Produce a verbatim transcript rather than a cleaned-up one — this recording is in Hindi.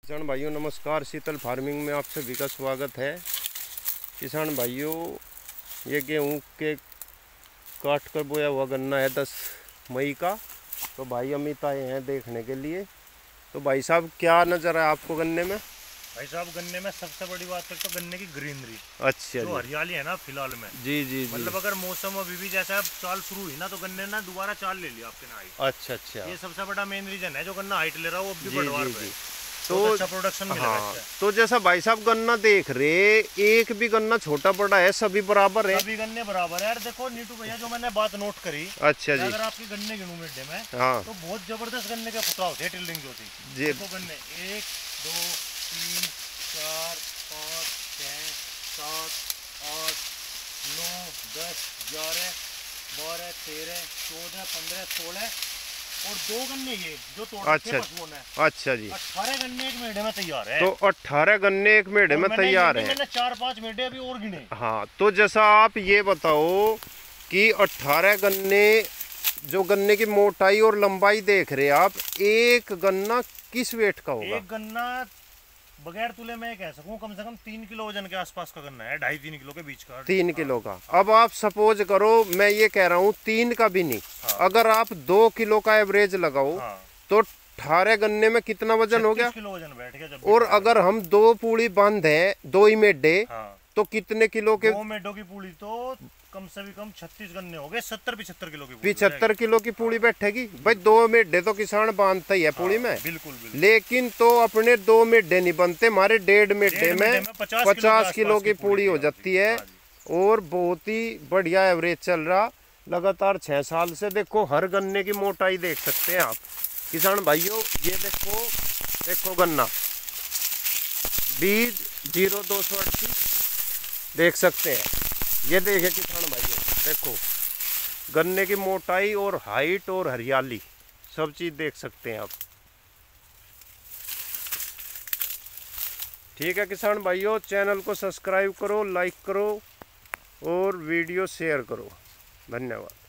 किसान भाइयों नमस्कार। शीतल फार्मिंग में आप सभी का स्वागत है। किसान भाइयों, ये गेहूँ के काट कर बोया हुआ गन्ना है दस मई का। तो भाई अमित आए हैं देखने के लिए। तो भाई साहब क्या नज़र है आपको गन्ने में? भाई साहब गन्ने में सबसे बड़ी बात है तो गन्ने की ग्रीनरी, अच्छा जो जी। हरियाली है ना फिलहाल में। जी जी जी। मतलब अगर मौसम अभी भी जैसा अब चाल शुरू हुई ना तो गन्ने ने दोबारा चाल ले लिया आपके ना हाइट। अच्छा अच्छा। ये सबसे बड़ा मेन रीजन है जो गन्ना हाइट ले रहा है वो अब भी जी बढ़वार जी पे जी। तो तो अच्छा प्रोडक्शन मिलेगा हाँ, इससे। तो जैसा भाई साहब गन्ना देख रहे, एक भी गन्ना छोटा बड़ा है, सभी बराबर है? सभी गन्ने बराबर है यार। देखो नीटू भैया, जो मैंने बात नोट करी, अच्छा जी। अगर आपके गन्ने गिनूं मिड्डे में हाँ तो बहुत जबरदस्त गन्ने के फुटा होते हैं, टिल्डिंग जो थी। जी। देखो गन्ने एक दो तीन चार पाँच छः सात आठ नौ दस ग्यारह बारह तेरह चौदह पंद्रह सोलह और दो गन्ने ये जो तोड़ रखे अच्छा पशुओं ने। अच्छा जी। अठारह गन्ने एक मेढ़े में तैयार है। तो अट्ठारह गन्ने एक मेढ़े में तैयार है। मैंने चार पांच मेढ़े अभी और गिने। हाँ, तो जैसा आप ये बताओ कि अट्ठारह गन्ने, जो गन्ने की मोटाई और लंबाई देख रहे आप, एक गन्ना किस वेट का होगा? एक गन्ना बगैर तुले मैं कह सकूं कम से कम तीन किलो वजन के आसपास का गन्ना है, ढाई तीन किलो के बीच का। तीन किलो का। अब आप सपोज करो, मैं ये कह रहा हूँ तीन का भी नहीं, हाँ। अगर आप दो किलो का एवरेज लगाओ, हाँ। तो अठारह गन्ने में कितना वजन हो गया? किलो वजन बैठ गया जब। और अगर हम दो पूड़ी बंद है, दो ही मेढे, हाँ। तो कितने किलो के? दो मेढों की पूड़ी तो कम से भी कम छत्तीस गन्ने हो गए, सत्तर पिछहत्तर किलो की पिछहत्तर किलो की पूड़ी बैठेगी। भाई दो मेढे तो किसान बांधता ही है पूड़ी में। बिल्कुल बिल्कुल। लेकिन तो अपने दो मेढे नहीं बनते, हमारे डेढ़ मेढे में पचास किलो की पूड़ी हो जाती है। और बहुत ही बढ़िया एवरेज चल रहा लगातार छह साल से। देखो हर गन्ने की मोटाई देख सकते हैं आप किसान भाइयों। ये देखो, देखो गन्ना बीज जीरो दो सौ अड़तीस देख सकते हैं। ये देखे किसान भाइयों, देखो गन्ने की मोटाई और हाइट और हरियाली सब चीज़ देख सकते हैं आप। ठीक है किसान भाइयों, चैनल को सब्सक्राइब करो, लाइक करो और वीडियो शेयर करो। धन्यवाद।